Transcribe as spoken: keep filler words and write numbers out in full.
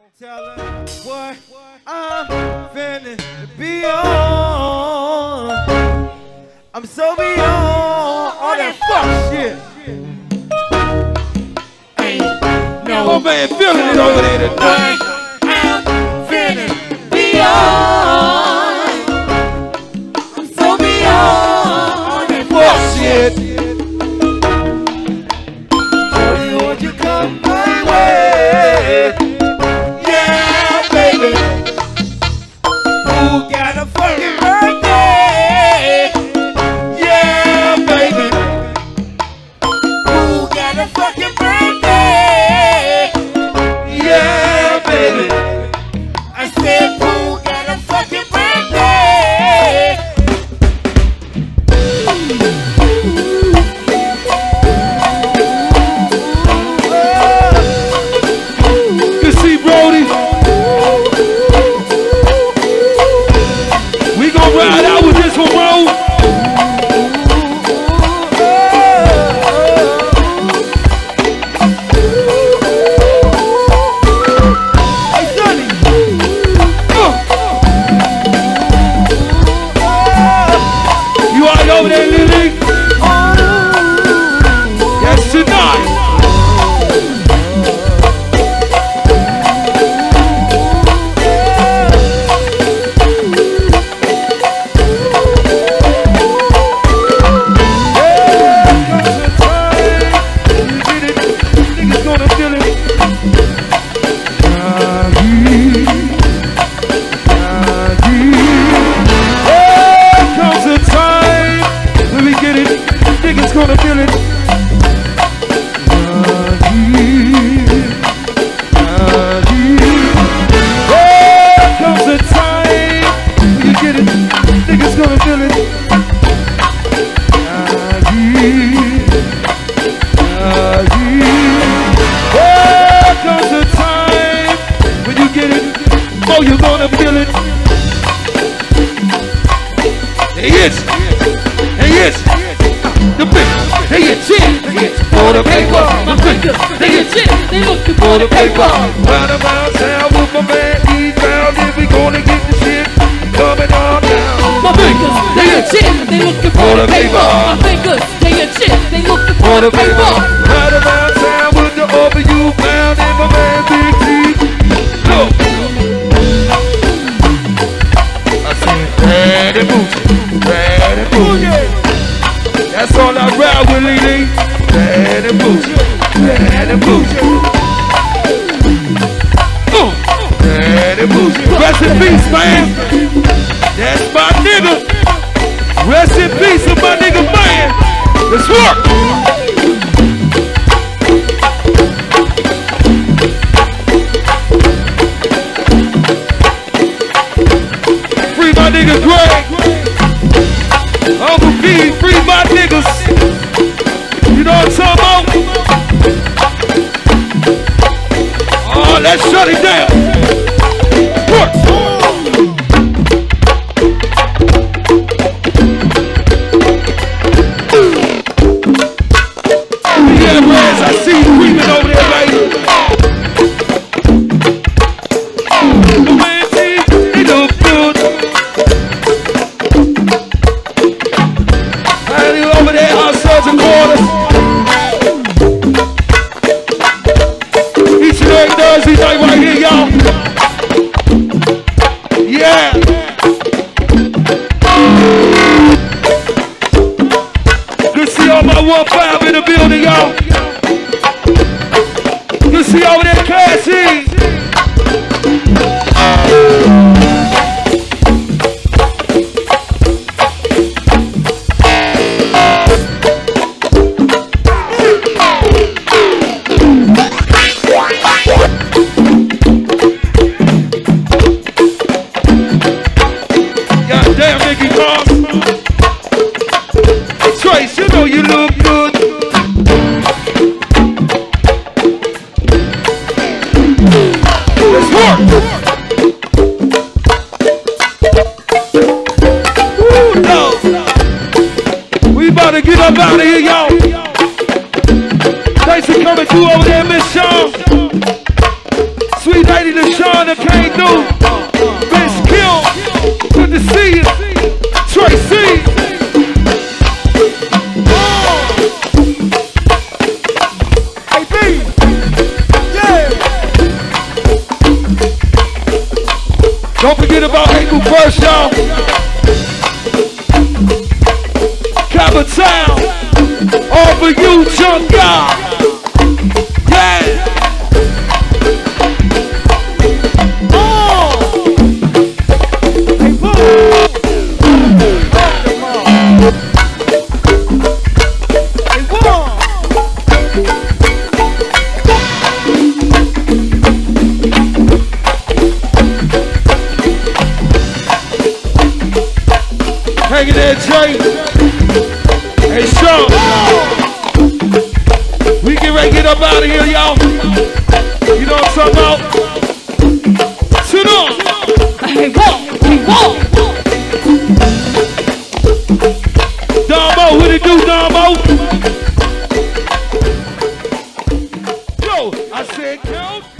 Tell her what I'm finna be on. I'm so beyond all that fuck shit. Ain't no my man feeling it over there tonight. I'm finna be on. I'm so beyond all that fuck shit. Shorty, won't you come my way? Yeah, baby. Who got a fucking birthday? Yeah, baby. Who got a fucking birthday? Yeah, baby. I said, who got a fucking birthday? Good see Brody. We gon' ride out with this one, bro. Over there, Lily. Yes, tonight. Niggas gonna feel it. There comes a time. Niggas gonna feel it. There comes a time when you get it. Niggas gonna feel it. There comes a time when you get it. Oh, you're gonna feel it. Hey, it's. Hey, it's. The big, they get shit, they get for the paper. My fingers, they get shit, they looking for the paper. Round around town with my man E-Bound, if we gonna get the shit coming on down. My fingers, they get shit, they looking for the paper. My fingers, they get shit, they looking for the paper. Round around town with the over you bound and my man Big T. Look, I said, bad and bougie, bad and bougie. That's all I ride with, Lily. Bad and bougie, bad and bougie. Uh, bad and bougie. Rest in peace, man. That's my nigga. Rest in peace to my nigga, man. Let's work. Free my nigga Greg. Uncle B, free my niggas. You know what I'm talking about? Oh, let's shut it down. Work. Yeah, Rez, I see you creeping over there, right? The man T, they look good. Over there, outside the quarters. Each and every Thursday night right here, y'all. Yeah. Good to see all my one five in the building, y'all. Good to see over there, Cassie. Trace, you know you look good. Let's work. Ooh, no. We about to get up out of here, y'all. Thanks for coming through over there, Miss Shaw. sweet lady LaShawn that came through. Miss Kim, good to see you. Tracy. Hey, B. Yeah. Don't forget about April first, y'all. Capital, all for you, young guy. Yeah. Hanging there, Jay. Hey, Sean. We get ready to get up out of here, y'all. You know what I'm talking about? Sit on. Hey, walk, hey, walk. Dombo, what it do, Dombo? Yo, I said count.